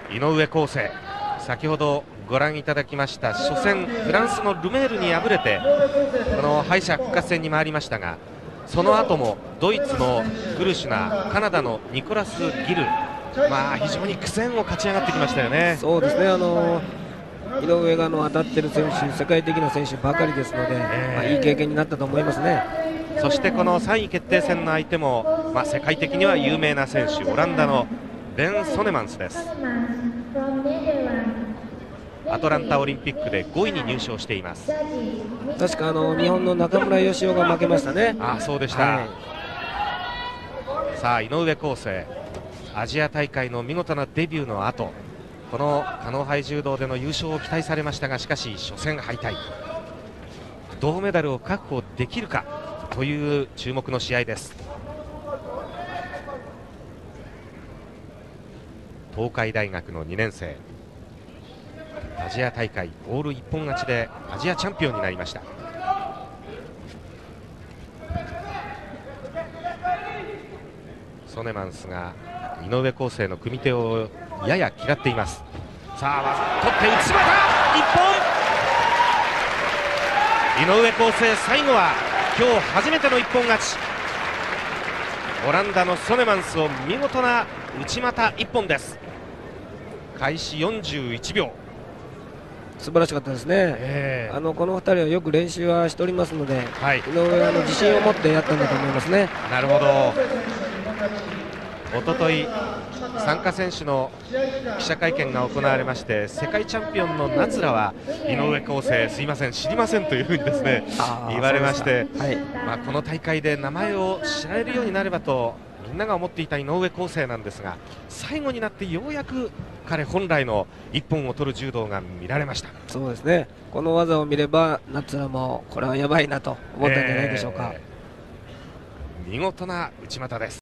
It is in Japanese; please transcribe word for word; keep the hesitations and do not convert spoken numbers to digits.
井上康生、先ほどご覧いただきました初戦フランスのルメールに敗れてこの敗者復活戦に回りましたが、その後もドイツのグルシュナー、カナダのニコラス・ギル、まあ、非常に苦戦を勝ち上がってきましたよね。 そうですね、あの井上があの当たっている選手、世界的な選手ばかりですので、えーまあ、いい経験になったと思いますね。 そしてこのさんい決定戦の相手も、まあ、世界的には有名な選手、オランダのベン・ソネマンスです。アトランタオリンピックでごいに入賞しています。 確かあの日本の中村義雄が負けましたね。 ああ、そうでした、はい、さあ井上康生、アジア大会の見事なデビューの後、このカノ杯柔道での優勝を期待されましたが、しかし初戦敗退、銅メダルを確保できるかという注目の試合です。東海大学のにねん生、アジア大会オール一本勝ちでアジアチャンピオンになりました。ソネマンスが井上康生の組手をやや嫌っています。さあ取って内股一本、井上康生最後は今日初めての一本勝ち、オランダのソネマンスを見事な内股一本です。開始よんじゅういちびょう、 素晴らしかったですね、えー、あのこのふたりはよく練習はしておりますので、はい、井上はあの自信を持ってやったんだと思いますね。 なるほど。おととい参加選手の記者会見が行われまして、世界チャンピオンの夏良は井上康生すいません知りませんというふうにですね言われまして、はい、まあ、この大会で名前を知られるようになればとみんなが思っていた井上康生なんですが、最後になってようやく彼本来の一本を取る柔道が見られました。 そうですね、この技を見れば夏良もこれはやばいなと思ったんじゃないでしょうか、 えー、見事な内股です。